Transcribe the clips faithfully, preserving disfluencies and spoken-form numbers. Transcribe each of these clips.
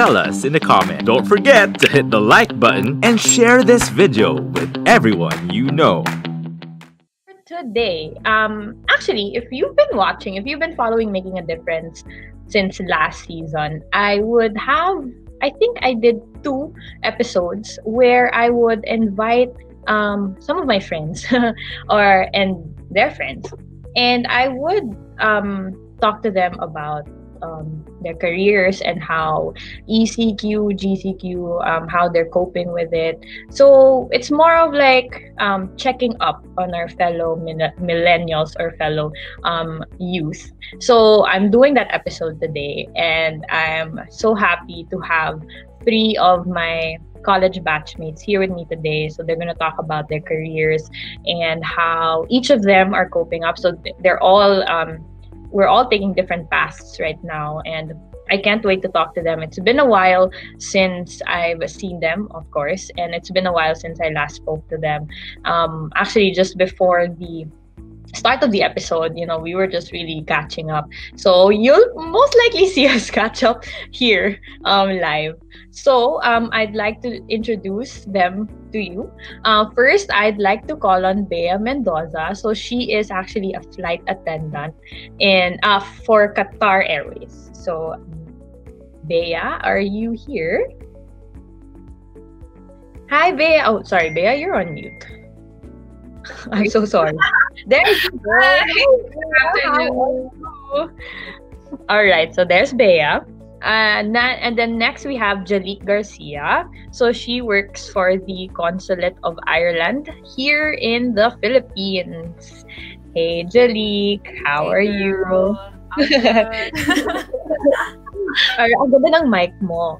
tell us in the comment. Don't forget to hit the like button and share this video with everyone you know. Today, um, actually, if you've been watching, if you've been following Making a Difference since last season, I would have, I think I did two episodes where I would invite um, some of my friends or and their friends, and I would um, talk to them about um, their careers and how E C Q, G C Q, um, how they're coping with it. So it's more of like um, checking up on our fellow min- millennials or fellow um, youth. So I'm doing that episode today, and I'm so happy to have three of my college batchmates here with me today. So they're going to talk about their careers and how each of them are coping up. So they're all um, we're all taking different paths right now, and I can't wait to talk to them. It's been a while since I've seen them, of course, and it's been a while since I last spoke to them. Um, actually, just before the start of the episode, you know, we were just really catching up. So you'll most likely see us catch up here um, live. So um, I'd like to introduce them to you. Uh, first, I'd like to call on Bea Mendoza. So she is actually a flight attendant in uh, for Qatar Airways. So Bea, are you here? Hi, Bea. Oh, sorry, Bea, you're on mute. I'm so sorry. There you go. All right, so there's Bea. And, that, and then next we have Geliq Garcia. So she works for the Consulate of Ireland here in the Philippines. Hey, Geliq, how are you? I'm good. Ay, ang ganda ng mic mo.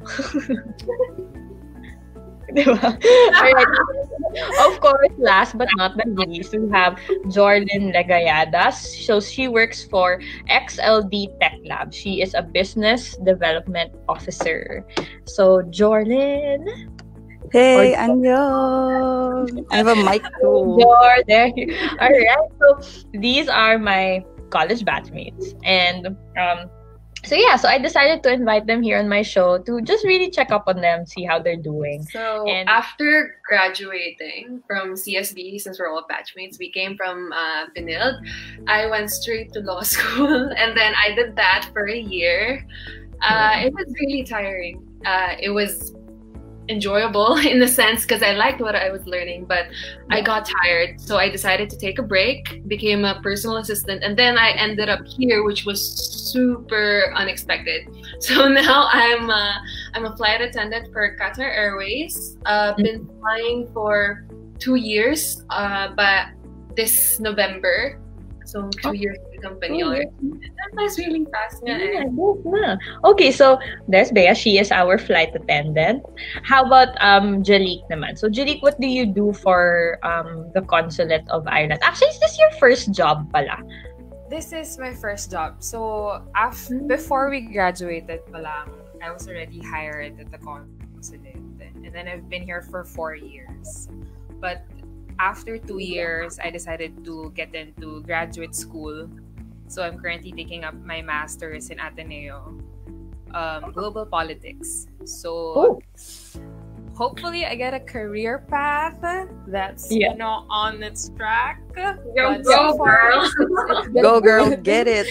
Diba? Alright. Of course, last but not the least, we have Jorlyn Legayada. So she works for X L D Tech Labs. She is a business development officer. So Jorlyn. Hey, annyeong. I have a mic too. Jor, there. Alright. So these are my college batchmates. And um So yeah, so I decided to invite them here on my show to just really check up on them, see how they're doing. So and after graduating from C S B, since we're all batchmates, we came from uh, Benilde. I went straight to law school, and then I did that for a year. Uh, it was really tiring. Uh, it was enjoyable in the sense because I liked what I was learning, but I got tired, so I decided to take a break, became a personal assistant, and then I ended up here, which was super unexpected. So now I'm uh, I'm a flight attendant for Qatar Airways. Uh, been flying for two years, uh, but this November, so two years with the company already. That was really fast. Yeah, yeah. Okay, so there's Bea. She is our flight attendant. How about um Geliq naman? So Geliq, what do you do for um the Consulate of Ireland? Actually, is this your first job pala? This is my first job. So after, before we graduated pala, I was already hired at the consulate. And then I've been here for four years. But after two years, I decided to get into graduate school. So I'm currently taking up my master's in Ateneo, um, global politics. So Oh. hopefully I get a career path that's Yeah. you know on its track. Go, But go, so far, girl. it's- it's been Go girl, good. get it.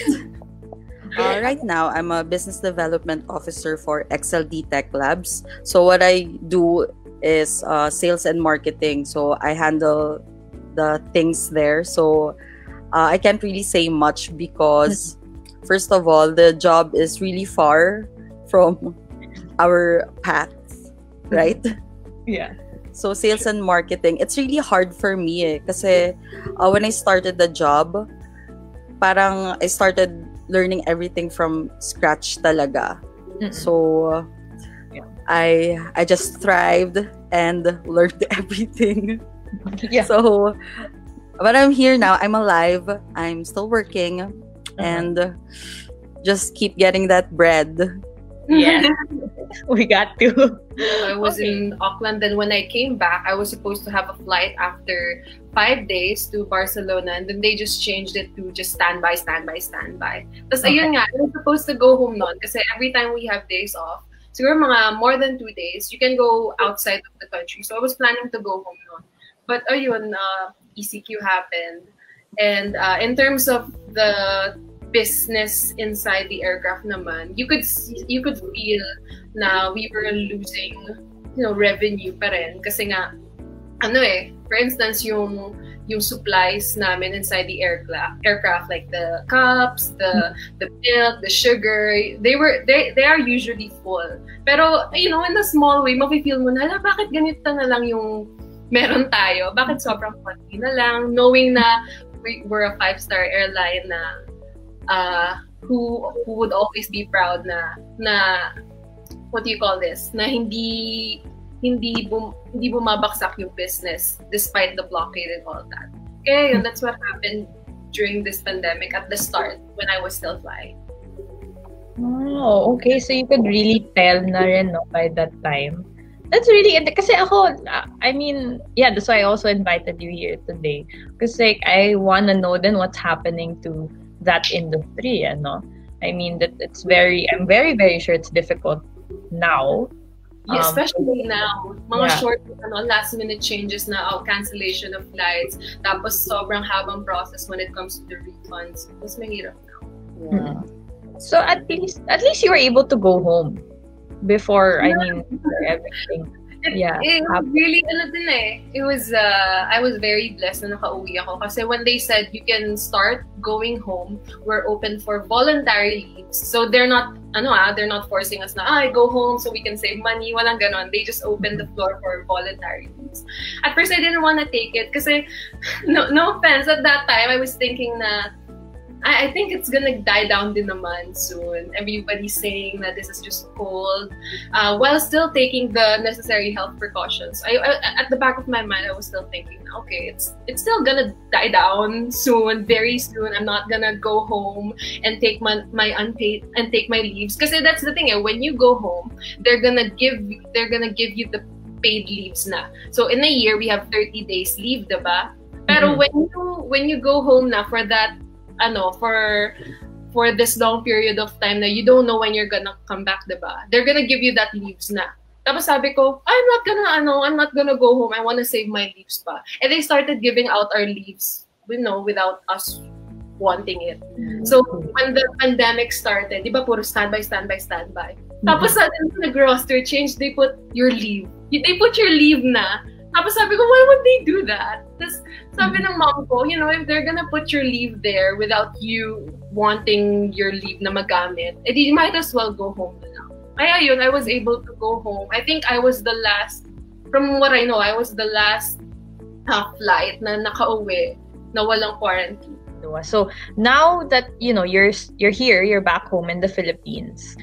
Uh, right now, I'm a business development officer for X L D Tech Labs. So what I do is uh, sales and marketing. So I handle the things there. So uh, I can't really say much because, first of all, the job is really far from our paths, right? Yeah. So sales and marketing, it's really hard for me eh. Kasi uh, when I started the job, parang I started learning everything from scratch talaga. Mm-mm. So Yeah. I I just thrived and learned everything. Yeah. So but I'm here now. I'm alive. I'm still working and just keep getting that bread. Yeah. We got to. I was Okay. in Auckland, then when I came back, I was supposed to have a flight after five days to Barcelona, and then they just changed it to just standby, standby, standby. Tapos Okay. ayun nga, I was supposed to go home noon kasi every time we have days off, siguro mga more than two days, you can go outside of the country. So I was planning to go home noon. But ayun, uh, E C Q happened. And uh, in terms of the business inside the aircraft naman, you could see, you could feel na we were losing, you know, revenue pa rin. Kasi nga, ano eh, for instance, yung yung supplies namin inside the aircraft, aircraft like the cups, the the milk, the sugar, they were they they are usually full. Pero you know, in a small way, mafe-feel mo na, hala, bakit ganito na lang yung meron tayo? Bakit sobrang konti na lang? Knowing na we were a five-star airline na uh, who who would always be proud na na what do you call this? Na hindi hindi bum, hindi bumabaksak yung business despite the blockade and all that. Okay, and that's what happened during this pandemic at the start when I was still flying. Oh, okay. So you could really tell na rin, no, by that time. That's really, kasi ako, I mean, yeah, that's why I also invited you here today. Because like, I want to know then what's happening to that industry, ano? I mean, that it's very, I'm very, very sure it's difficult now. Yeah, Um, especially now, mga yeah. short, ano, last minute changes na, oh, cancellation of flights, tapos sobrang habang process when it comes to the refunds. Mas mahirap now. Yeah. So at least, at least you were able to go home before, I mean, everything. It, Yeah. it was really, ano din eh, it was, uh, I was very blessed na nakauwi ako kasi when they said you can start going home, we're open for voluntary leaves. So they're not, ano ah, they're not forcing us na, ah, go home so we can save money, walang ganon. They just opened the floor for voluntary leaves. At first, I didn't want to take it kasi, no, no offense, at that time, I was thinking na, I, I think it's gonna die down din naman soon. Everybody's saying that this is just cold, uh, while still taking the necessary health precautions. I, I, at the back of my mind, I was still thinking, okay, it's it's still gonna die down soon, very soon. I'm not gonna go home and take my my unpaid and take my leaves, because that's the thing. Eh, when you go home, they're gonna give they're gonna give you the paid leaves na. So in a year, we have thirty days leave, diba? Pero Mhm. when you when you go home na for that. Ano, for for this long period of time na you don't know when you're gonna come back, diba? They're gonna give you that leaves na. Tapos sabi ko, I'm not gonna, ano, I'm not gonna go home. I wanna save my leaves pa. And they started giving out our leaves, you know, without us wanting it. So, when the pandemic started, di ba, puro standby, standby, standby. Tapos suddenly, nag-roster change, they put your leave. They put your leave na. Tapos sabi ko, why would they do that? Tapos sabi ng mom ko, you know, if they're gonna put your leave there without you wanting your leave na magamit, edi you might as well go home na lang. Kaya yun, I was able to go home. I think I was the last, from what I know, I was the last uh, flight na nakauwi na walang quarantine. So now that, you know, you're you're here, you're back home in the Philippines.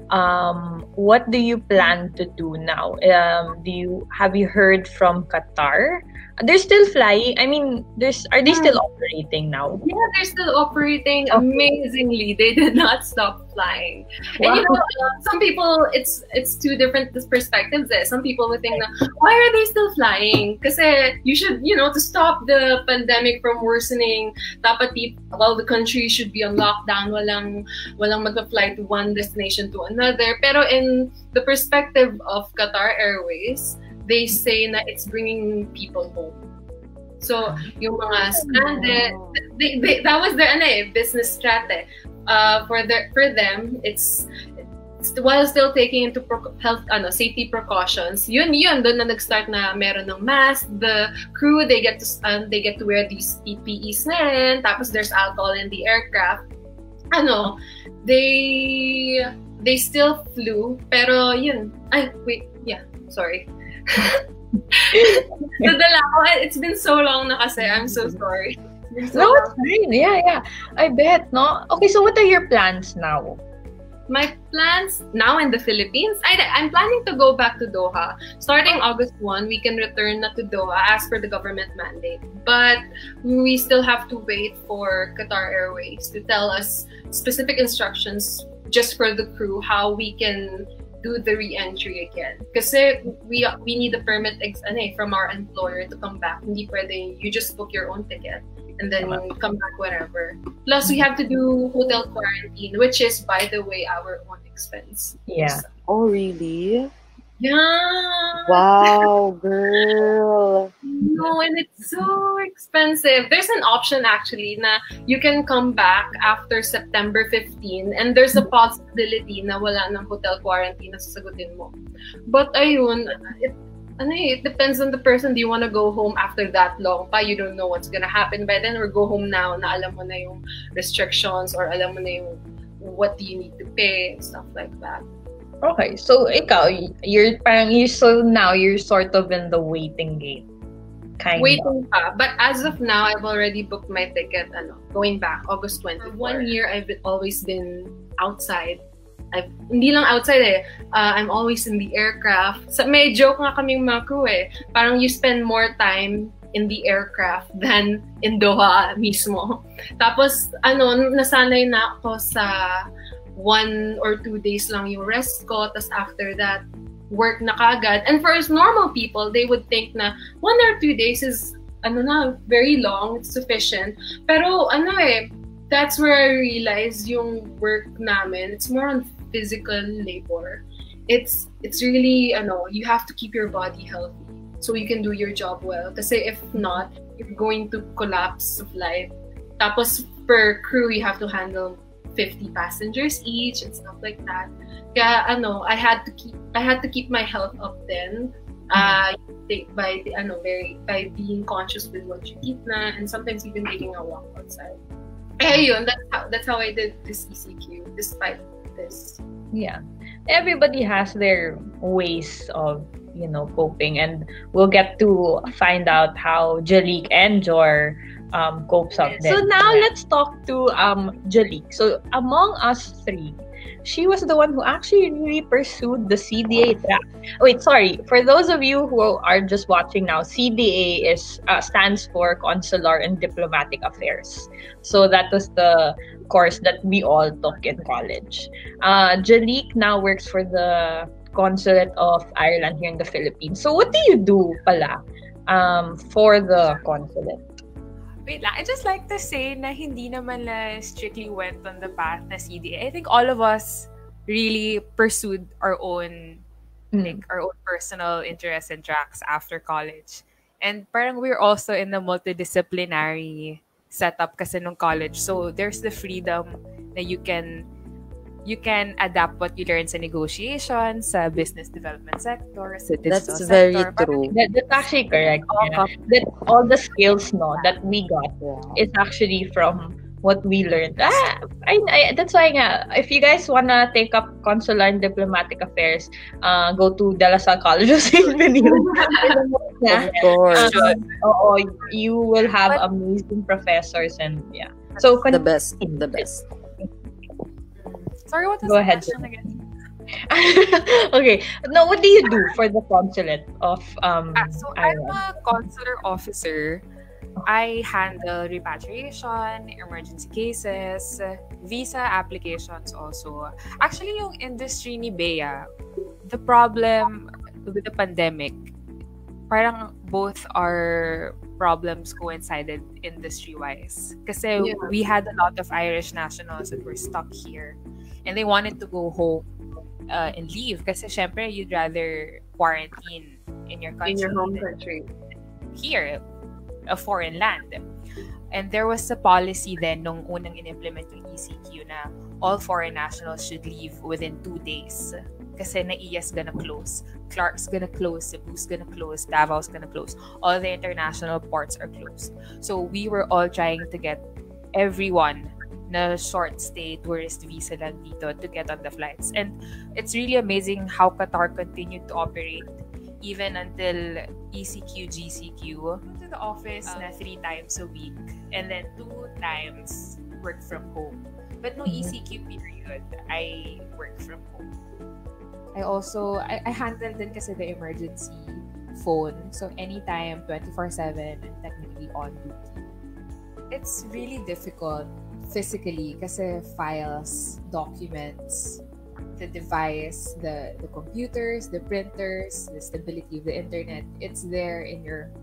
Um, what do you plan to do now? Um, do you have you heard from Qatar? They're still flying. I mean, there's are they still operating now? Yeah, they're still operating Okay. amazingly. They did not stop flying. Wow. And you know, uh, some people, it's it's two different perspectives. Eh. Some people would think, na, why are they still flying? Kasi you should, you know, to stop the pandemic from worsening, dapat di- well, the country should be on lockdown. Walang walang mag-fly to one destination to another. Pero in the perspective of Qatar Airways, they say na it's bringing people home. So, yung mga stranded, they, they, that was their ano eh, business strat eh. Uh, for their for them, it's, it's while still taking into pro- health ano safety precautions. Yun yun doon na nag-start na meron ng mask. The crew, they get to um, they get to wear these P P Es na rin. Tapos there's alcohol in the aircraft. Ano, they they still flew, pero yun. Ay, wait, yeah, sorry. Nadala ko. It's been so long na kasi. I'm so sorry. It's been so No, long. it's fine. Yeah, yeah. I bet, no? Okay, so what are your plans now? My plans now in the Philippines, I, I'm planning to go back to Doha. Starting August first, we can return na to Doha as per the government mandate. But we still have to wait for Qatar Airways to tell us specific instructions just for the crew, how we can do the re-entry again. Kasi we we need a permit ex- ano eh, from our employer to come back. Hindi pwede you just book your own ticket. and then come back whenever. Plus, we have to do hotel quarantine, which is, by the way, our own expense. Yeah. So, Oh, really? yeah. Wow, girl. No, and it's so expensive. There's an option actually na you can come back after September fifteenth, and there's a possibility na wala ng hotel quarantine na sasagutin mo. But ayun, it, ano eh, it depends on the person. Do you want to go home after that long pa? You don't know what's gonna happen by then, or go home now na alam mo na yung restrictions, or alam mo na yung what do you need to pay and stuff like that. Okay, so ikaw, you're parang you so now you're sort of in the waiting game. Kind Waiting pa. But as of now, I've already booked my ticket, ano, going back, August twentieth. One year, I've always been outside. I've, hindi lang outside eh. Uh, I'm always in the aircraft. So, may joke nga kaming mga crew eh. Parang you spend more time in the aircraft than in Doha mismo. Tapos, ano, nasanay na ako sa one or two days lang yung rest ko. Tapos after that, work na kagad. And for us normal people, they would think na one or two days is ano na, very long, it's sufficient. Pero ano eh, that's where I realized yung work namin, it's more on physical labor. It's it's really ano, you have to keep your body healthy so you can do your job well. Kasi if not, you're going to collapse of life. Tapos per crew, you have to handle fifty passengers each and stuff like that. Kaya ano, I had to keep I had to keep my health up then. Uh, by the, ano, very by being conscious with what you eat na, and sometimes even taking a walk outside. Eh, yun, that's how that's how I did this E C Q despite this. Yeah, everybody has their ways of, you know, coping, and we'll get to find out how Geliq and Jor um copes up. Yes. So now let's talk to um Geliq. So among us three, she was the one who actually really pursued the C D A track. Wait, sorry. For those of you who are just watching now, C D A is uh, stands for Consular and Diplomatic Affairs. So that was the course that we all took in college. Uh, Geliq now works for the Consulate of Ireland here in the Philippines. So what do you do pala um, for the consulate? Wait lang, I just like to say na hindi naman la strictly went on the path na C D A. I think all of us really pursued our own, mm. like, our own personal interests and tracks after college. And parang we're also in the multidisciplinary setup kasi nung college. So there's the freedom na you can you can adapt what you learn sa negotiations, sa business development sector, sa digital That's sector. very true. That, that's actually correct. all, Yeah. That all the skills no that we got Yeah. is actually from what we learned. Ah, I, I that's why nga, if you guys wanna take up consular and diplomatic affairs, uh, go to De La Salle College of Saint Benil. Of course. Um, oo, you will have But- amazing professors, and yeah. So The con- best. The best. Sorry, what was Go the ahead. question again? okay. Now, what do you do for the consulate of um Ah, so I'm Ireland? a consular officer. I handle repatriation, emergency cases, visa applications also. Actually, yung industry ni Bea, the problem with the pandemic, parang both our problems coincided industry-wise. Kasi Yeah. we had a lot of Irish nationals that were stuck here and they wanted to go home uh, and leave. Kasi syempre, you'd rather quarantine in your country In your home than country. here, a foreign land. And there was a policy then nung unang in-implement yung E C Q na all foreign nationals should leave within two days. Kasi na I A S gonna close. Clark's gonna close. Cebu's gonna close. Davao's gonna close. All the international ports are closed. So we were all trying to get everyone na short stay tourist visa lang dito to get on the flights. And it's really amazing how Qatar continued to operate even until E C Q, G C Q. Went to the office na three times a week and then two times work from home. But no E C Q period, I work from home. I also, I, I handle din kasi the emergency phone. So anytime, twenty-four seven, and technically on duty. It's really difficult physically kasi files, documents, the device, the, the computers, the printers, the stability of the internet, it's there in your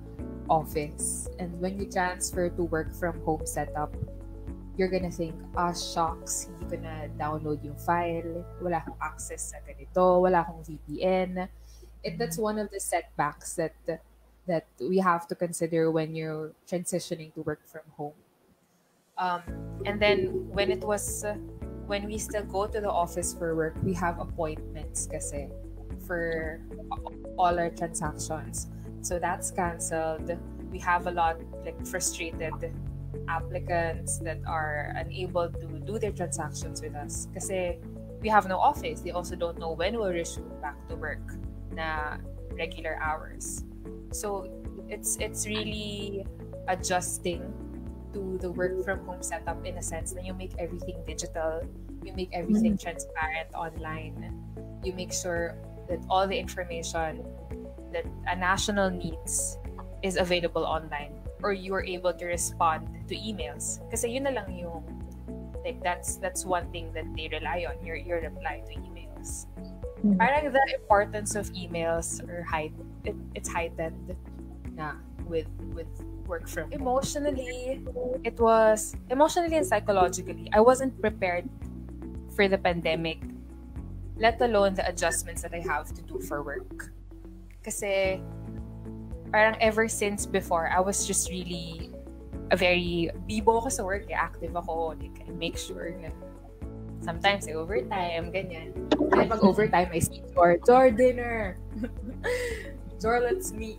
office. And when you transfer to work from home setup, you're gonna think, ah, shocks, hindi ko na download yung file, wala akong access sa ganito, wala akong V P N. It, that's one of the setbacks that that we have to consider when you're transitioning to work from home. Um, and then when it was, uh, when we still go to the office for work, we have appointments kasi for all our transactions. So that's canceled. We have a lot like frustrated applicants that are unable to do their transactions with us kasi we have no office. They also don't know when we'll resume back to work na regular hours. So it's it's really adjusting to the work from home setup in a sense that you make everything digital, you make everything mm-hmm. transparent online, you make sure that all the information that a national needs is available online, or you are able to respond to emails. Kasi yun na lang yung, like that's that's one thing that they rely on, your your reply to emails. Mm-hmm. Parang the importance of emails or height, it, it's heightened na with with work from home. Emotionally, it was emotionally and psychologically, I wasn't prepared for the pandemic, let alone the adjustments that I have to do for work. Kasi parang ever since before, I was just really a very bibo ako sa work, eh. Active ako, like, I make sure na sometimes I overtime, ganyan. Kaya pag overtime, I see Jor, Jor, dinner! Jor, let's meet!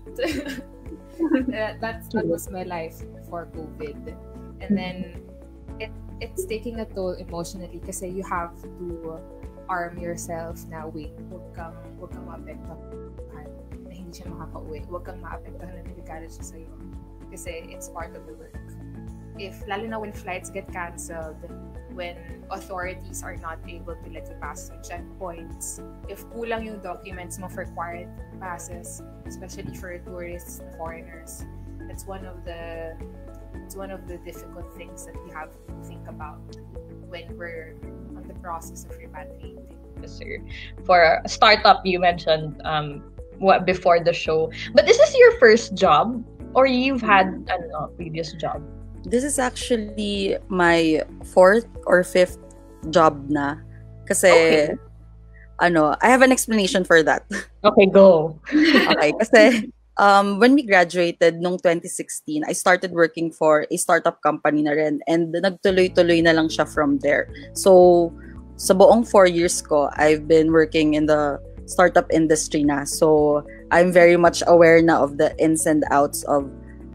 uh, that's, that was my life before COVID. And then, it it's taking a toll emotionally kasi you have to arm yourself na, wait, huwag kang, huwag kang maapektuhan na hindi siya makaka-uwi. Huwag kang maapektuhan na delikado siya sa'yo. Kasi it's part of the work. If, lalo na when flights get cancelled, when authorities are not able to let you pass through checkpoints, if kulang yung documents mo for required passes, especially for tourists and foreigners, that's one of the it's one of the difficult things that we have to think about when we're on the process of repatriating. Yes, sir. For a startup, you mentioned um what before the show, but is this your first job, or you've had a previous job? This is actually my fourth or fifth job na. Kasi, okay. ano, I have an explanation for that. Okay, go. Okay, kasi um, when we graduated noong twenty sixteen, I started working for a startup company na rin, and nagtuloy-tuloy na lang siya from there. So, sa buong four years ko, I've been working in the startup industry na. So, I'm very much aware na of the ins and outs of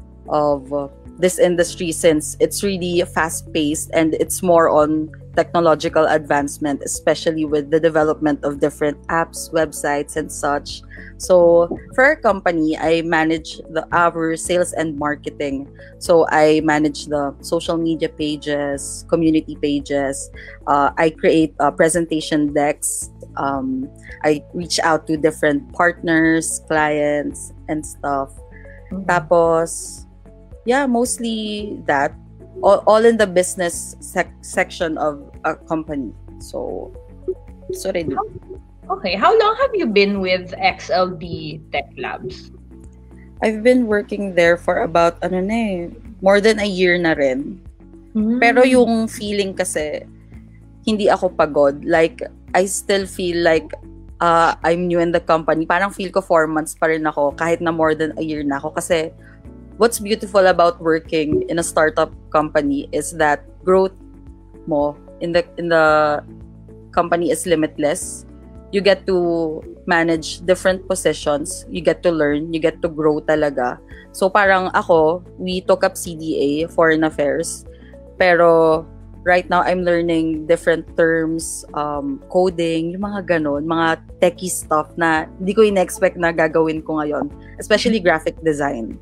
of uh, this industry, since it's really fast-paced and it's more on technological advancement, especially with the development of different apps, websites, and such. So for our company, I manage the our sales and marketing. So I manage the social media pages, community pages. Uh, I create uh, presentation decks. Um, I reach out to different partners, clients, and stuff. Mm-hmm. Tapos, yeah, mostly that. All, all in the business sec- section of a company. So, so I do. Okay, how long have you been with X L D Tech Labs? I've been working there for about, ano na eh, more than a year na rin. Mm. Pero yung feeling kasi, hindi ako pagod. Like, I still feel like uh, I'm new in the company. Parang feel ko four months pa rin ako, kahit na more than a year na ako. Kasi, what's beautiful about working in a startup company is that growth mo in the in the company is limitless. You get to manage different positions, you get to learn, you get to grow talaga. So parang ako, we took up C D A, Foreign Affairs, pero right now I'm learning different terms, um, coding, yung mga ganon, mga techie stuff na hindi ko in-expect na gagawin ko ngayon, especially graphic design.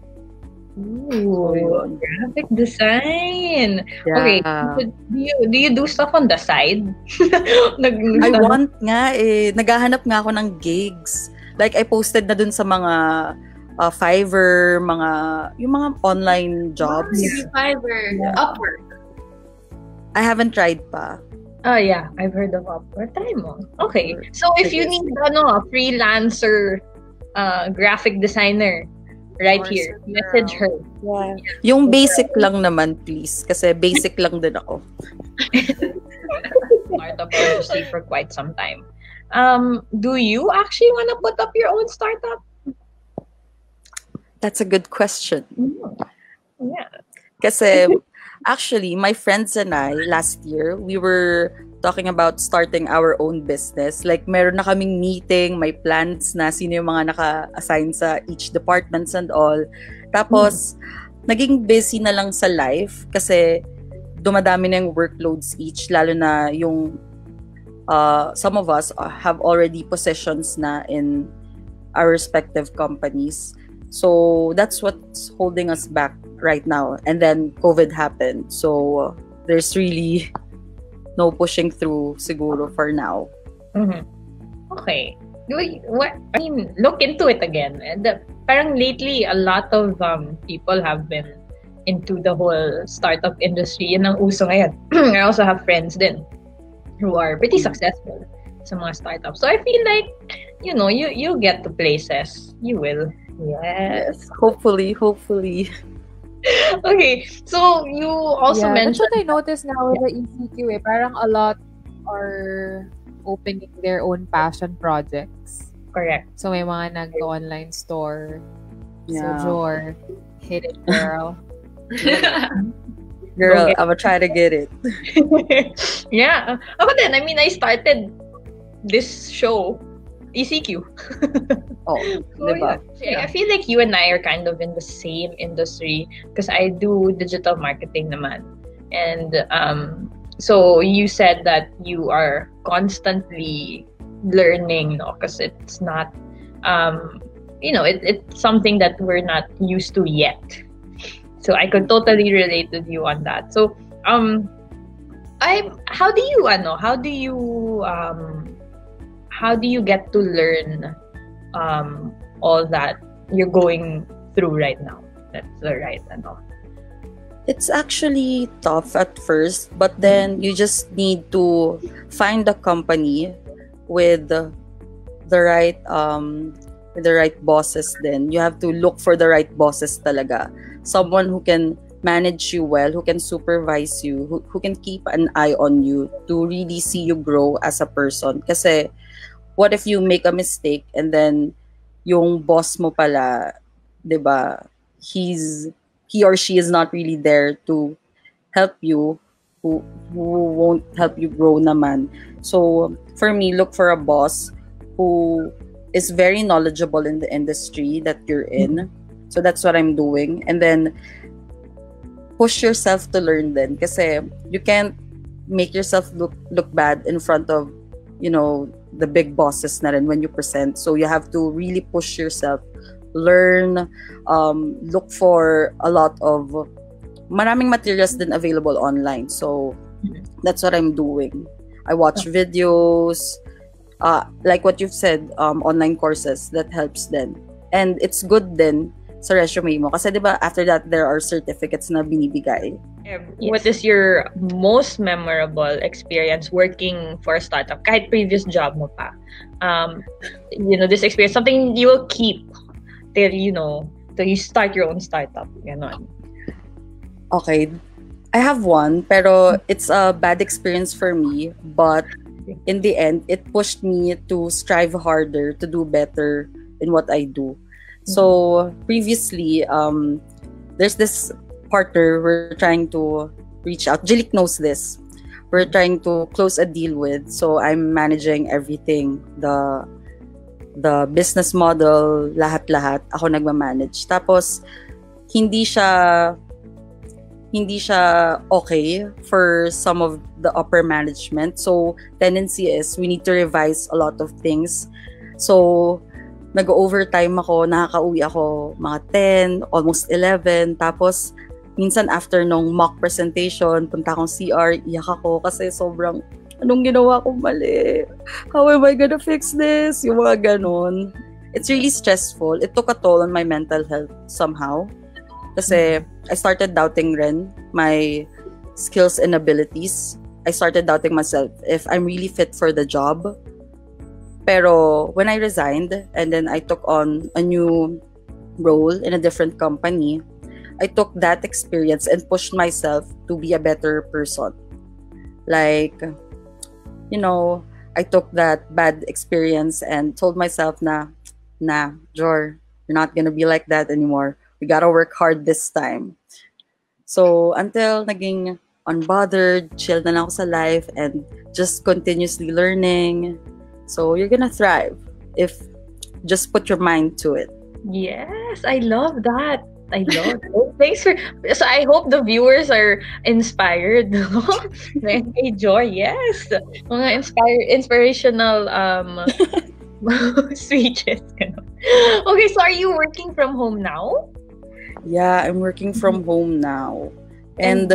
Ooh, graphic design. Yeah. Okay, do you do you do stuff on the side? Nag- I want nga eh. Naghahanap nga ako ng gigs. Like I posted na dun sa mga uh, Fiverr, mga yung mga online jobs. Oh, Fiverr, yeah. Upwork. I haven't tried pa. Oh yeah, I've heard of Upwork. Try mo. Okay. So if you need ano, a freelancer uh, graphic designer, right Or here. referral. Message her. Yeah. Yung basic lang naman, please. Kasi basic lang din ako. Startup industry for quite some time. Um, do you actually want to put up your own startup? That's a good question. Yeah. Kasi actually, my friends and I, last year, we were talking about starting our own business. Like, meron na kaming meeting, may plans na sino yung mga naka-assign sa each departments and all. Tapos, mm. naging busy na lang sa life kasi dumadami na yung workloads each, lalo na yung uh, some of us have already positions na in our respective companies. So, that's what's holding us back right now. And then, COVID happened. So, there's really no pushing through siguro for now. Mm-hmm. Okay. What, I mean, look into it again. The, parang lately, a lot of um, people have been into the whole startup industry. Yun ang uso ngayon. I also have friends din who are pretty successful sa mga startups. So I feel like, you know, you you get to places. You will. Yes. Yes. Hopefully, hopefully. Okay, so you also yeah, mentioned... That's what I noticed now with the E C Q eh. Parang a lot are opening their own passion projects. Correct. So may mga nag-online store. Yeah. So Jor, hit it, girl. Girl, I'm gonna try to get it. Yeah. Ako din, I mean, I started this show, E C Q. Oh, so, diba? Yeah. I feel like you and I are kind of in the same industry because I do digital marketing naman. And um, so you said that you are constantly learning, no? Because it's not, um, you know, it, it's something that we're not used to yet. So I could totally relate with you on that. So, um, I, how do you, ano, how do you, um, how do you get to learn um, all that you're going through right now? That's the right, ano. It's actually tough at first, but then you just need to find a company with the, the right um with the right bosses. Then you have to look for the right bosses talaga. Someone who can manage you well, who can supervise you, who, who can keep an eye on you to really see you grow as a person. Kasi what if you make a mistake and then yung boss mo pala, 'di ba? He's he or she is not really there to help you, who who won't help you grow naman. So for me, look for a boss who is very knowledgeable in the industry that you're in. So that's what I'm doing. And then push yourself to learn then. Kasi you can't make yourself look look bad in front of, you know, the big bosses na rin when you present. So you have to really push yourself, learn, um, look for a lot of maraming materials din available online. So that's what I'm doing. I watch videos, uh, like what you've said, um, online courses that helps then. And it's good then sa resume mo. Kasi diba, after that, there are certificates na binibigay. Yes. What is your most memorable experience working for a startup? Kahit previous job mo pa. Um, you know, this experience, something you will keep till, you know, till you start your own startup. Ganon. Okay. I have one, pero it's a bad experience for me. But in the end, it pushed me to strive harder, to do better in what I do. So previously, um, there's this partner we're trying to reach out. Geliq knows this. We're trying to close a deal with. So I'm managing everything. The the business model, lahat-lahat. Ako nagmamanage. Tapos, hindi siya hindi siya okay for some of the upper management. So tendency is we need to revise a lot of things. So nag-overtime ako, nakaka-uwi ako mga ten, almost eleven. Tapos, minsan after nung mock presentation, punta akong C R, iyak ako kasi sobrang, anong ginawa kong mali? How am I gonna fix this? Yung mga ganon. It's really stressful. It took a toll on my mental health somehow. Kasi I started doubting rin my skills and abilities. I started doubting myself if I'm really fit for the job. Pero when I resigned and then I took on a new role in a different company, I took that experience and pushed myself to be a better person. Like, you know, I took that bad experience and told myself na, nah, Jor, you're not gonna be like that anymore. We gotta work hard this time. So, until naging unbothered, chill na lang ako sa life, and just continuously learning. So, you're gonna thrive if just put your mind to it. Yes, I love that. I love it. Thanks for, so I hope the viewers are inspired. Hey, Joy, yes. Mga inspire, inspirational um speeches. Okay, so are you working from home now? Yeah, I'm working from home now. And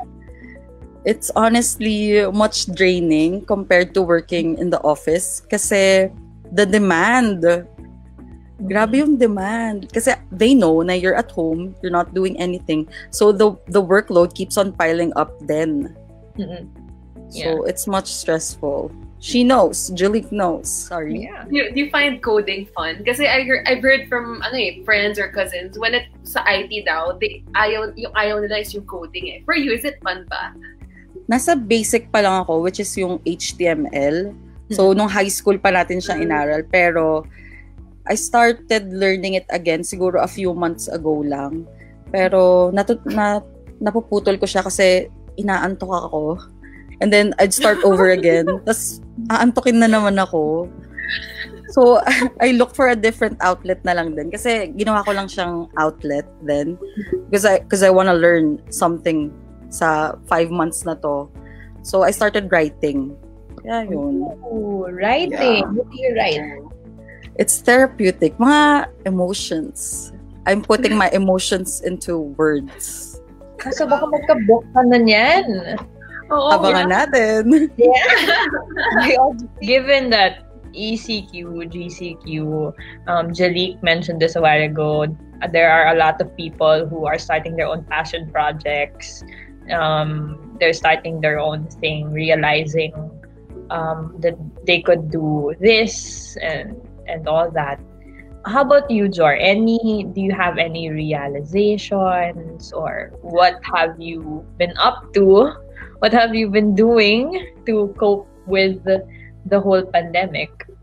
it's honestly much draining compared to working in the office kasi the demand, grabe yung demand. Kasi they know na you're at home, you're not doing anything. So the the workload keeps on piling up then. Mm-mm. So it's much stressful. She knows. Geliq knows. Sorry. Yeah. Do you, do you find coding fun? Kasi I heard, I've heard from ano eh, friends or cousins, when it sa I T daw, they, ayaw, yung ayaw nila is yung coding eh. For you, is it fun ba? Nasa basic pa lang ako, which is yung H T M L. So, nung high school pa natin siyang inaral. Pero, I started learning it again siguro a few months ago lang. Pero, natut na, napuputol ko siya kasi inaantok ako. And then, I'd start over again. Tapos, aantokin na naman ako. So, I look for a different outlet na lang din. Kasi, ginawa ko lang siyang outlet then. Because I, because I wanna learn something sa five months na to. So, I started writing. Yeah, yun. Ooh, writing. Yeah. What do you write? It's therapeutic. Mga emotions. I'm putting my emotions into words. Kaso baka magka-book ka na niyan. Oo, Abangan natin. Yeah. Given that E C Q, G C Q, um, Geliq mentioned this a while ago, uh, there are a lot of people who are starting their own passion projects. Um, they're starting their own thing, realizing um, that they could do this and and all that. How about you, Jor? Any do you have any realizations, or what have you been up to? What have you been doing to cope with the, the whole pandemic?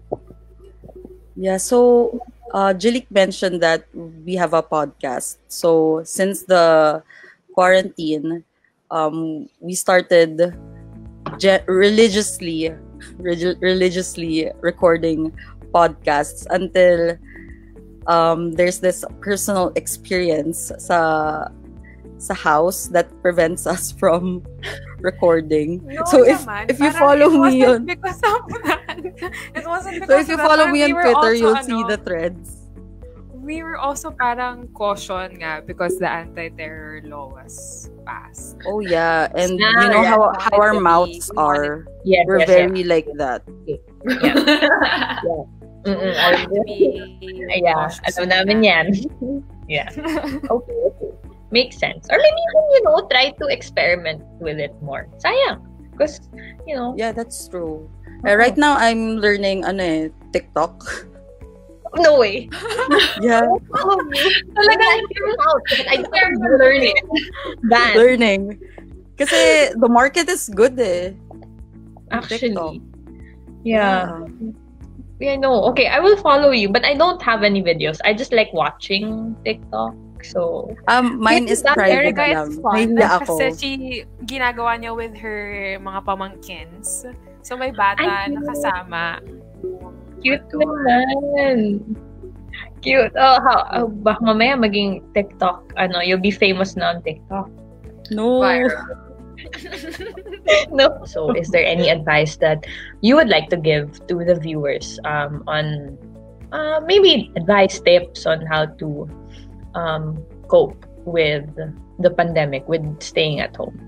Yeah, so uh, Geliq mentioned that we have a podcast. So since the quarantine, um, we started ge- religiously, relig- religiously recording podcasts until um, there's this personal experience sa sa house that prevents us from recording. No, so if naman. if you Parang follow it me wasn't on because of that. It wasn't because so if you of that. follow Parang me we on were Twitter, also, you'll ano, see the threads. We were also parang caution nga because the anti-terror law was passed. Oh yeah, and Ah, you know yeah. how We how our wanted to be- mouths we wanted- are. Yes, We're yes, very like that. Mm-mm. We wanted to be Yeah, cautious alam on namin that. yan. Yeah. Okay, okay. Makes sense. Or maybe even, you know, try to experiment with it more. Sayang. Because, you know. Yeah, that's true. Uh, right now, I'm learning ano eh, TikTok. No way. Yeah, Talaga, out. I don't learning. That. learning. Kasi the market is good eh. Actually. TikTok. Yeah. Yeah, no. Okay, I will follow you, but I don't have any videos. I just like watching TikTok. So, Um, mine is That private Erika lang. is fun Nahihiya ako. kasi she, ginagawa niya with her mga pamangkins. So may bata Ay, na kasama. cute naman. Cute. Oh, how, oh, baka mamaya maging TikTok. Ano, you'll be famous na on TikTok. No. Viral. No. So, is there any advice that you would like to give to the viewers um, on uh, maybe advice, tips on how to um, cope with the pandemic, with staying at home?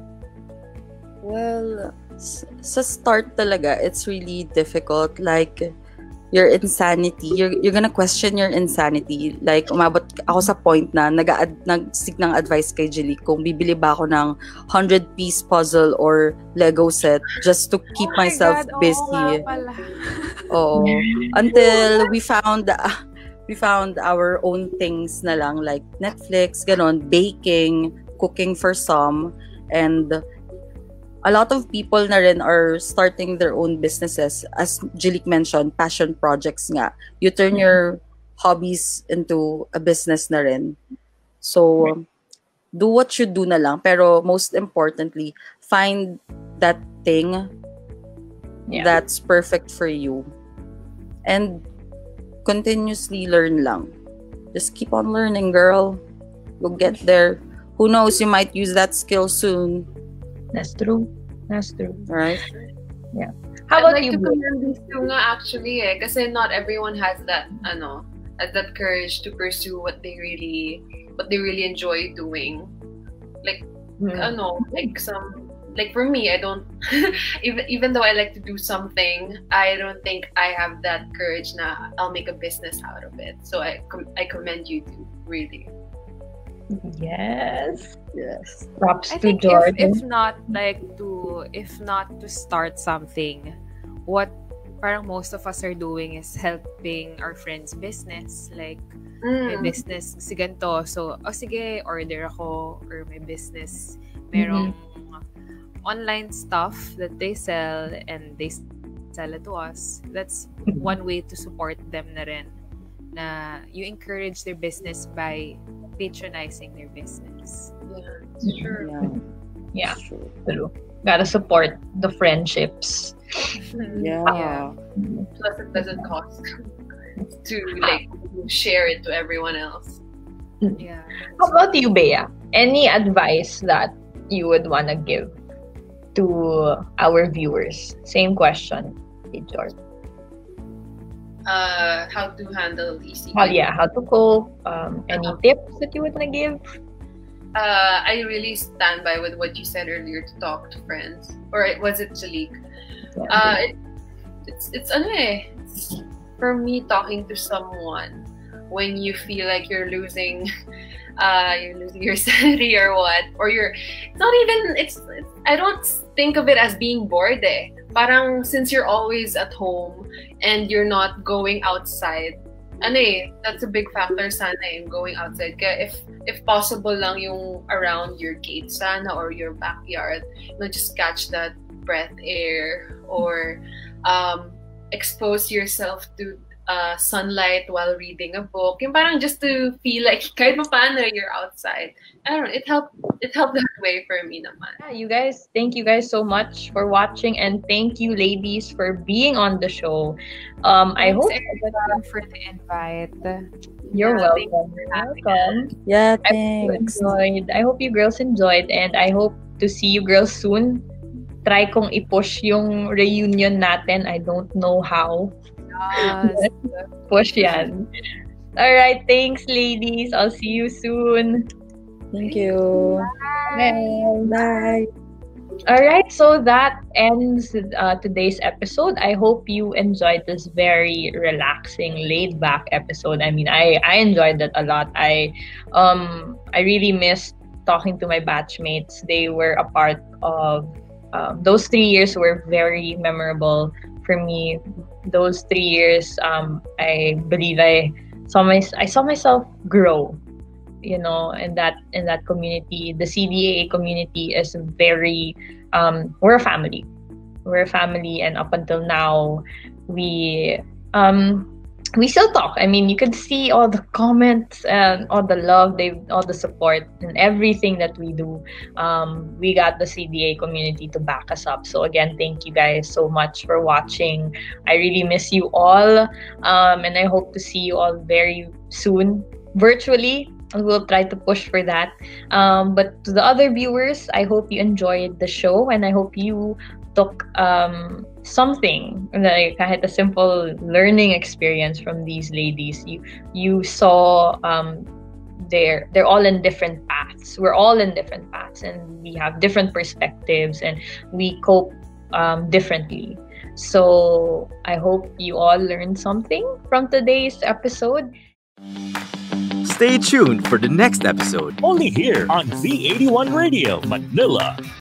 Well, s- sa start talaga, it's really difficult. Like, your insanity, you're, you're gonna question your insanity. Like, umabot ako sa point na nag nag-seek ng advice kay Geliq kung bibili ba ako ng hundred-piece puzzle or Lego set just to keep Oh my myself God, oo busy. nga pala. Oo. Until we found uh, we found our own things na lang, like Netflix, ganon, baking, cooking for some, and a lot of people na rin are starting their own businesses. As Geliq mentioned, passion projects nga. You turn your hobbies into a business na rin. So, do what you do na lang. Pero most importantly, find that thing Yeah. that's perfect for you. And continuously learn lang. Just keep on learning, girl. You'll get there. Who knows, you might use that skill soon. That's true. That's true. Right? How I'd about like you? to Bea? commend these two nga actually eh. Kasi not everyone has that, ano, has that courage to pursue what they really, what they really enjoy doing. Like, Hmm. ano, like some, like for me, I don't, even, even though I like to do something, I don't think I have that courage na I'll make a business out of it. So I, com- I commend you two, really. Yes. Yes. Props I to think if, Jordan. if not like to if not to start something, what parang most of us are doing is helping our friends' business. Like, may Mm. business si ganito. So, oh sige, order ako. Or may business, merong online stuff that they sell and they sell it to us. That's one way to support them na rin. Na you encourage their business by patronizing their business. Yeah, sure. Yeah. Yeah, That's true. true. Gotta support the friendships. Yeah. Yeah. Plus, it doesn't cost to like share it to everyone else. Yeah. How about you, Bea? Any advice that you would want to give to our viewers? Same question, hey, George. Uh, how to handle E C. How, yeah, how to cope? Um, any tips that you would want to give? Uh, I really stand by with what you said earlier to talk to friends. Or it- was it Geliq? Uh, it, it's it's ano eh. It's, for me, talking to someone when you feel like you're losing, uh, you're losing your sanity or what, or you're. It's not even. It's, it's. I don't think of it as being bored. Eh. Parang since you're always at home and you're not going outside. Ano eh, that's a big factor sana in going outside. Kaya if if possible lang yung around your gate sana or your backyard, you know, just catch that breath air or um, expose yourself to uh, sunlight while reading a book. Yung parang just to feel like kahit pa paano you're outside. I don't know, it helped it helped that way for me naman. Yeah, you guys, thank you guys so much for watching, and thank you, ladies, for being on the show. Um, I Thanks, hope Erika, for the invite. you're Yeah, thank welcome. you for having Welcome. Yeah, I hope you thanks. enjoyed. I hope you girls enjoyed, and I hope to see you girls soon. Try kong i-push yung reunion natin. I don't know how. Yes. Push yan. Alright, thanks, ladies. I'll see you soon. Thank you. Bye. Bye. Alright, so that ends uh, today's episode. I hope you enjoyed this very relaxing, laid-back episode. I mean, I, I enjoyed it a lot. I um I really missed talking to my batchmates. They were a part of um, those three years were very memorable for me. Those three years, um, I believe I saw my I saw myself grow. You know, in that in that community, the C D A A community is very. Um, we're a family. We're a family, and up until now, we um, we still talk. I mean, you could see all the comments and all the love, they all the support and everything that we do. Um, we got the C D A community to back us up. So again, thank you guys so much for watching. I really miss you all, um, and I hope to see you all very soon, virtually. We'll try to push for that. Um, but to the other viewers, I hope you enjoyed the show, and I hope you took um, something, like kahit a simple learning experience from these ladies. You you saw um, they're they're all in different paths. We're all in different paths, and we have different perspectives, and we cope um, differently. So I hope you all learned something from today's episode. Stay tuned for the next episode. Only here on V eighty-one Radio Manila.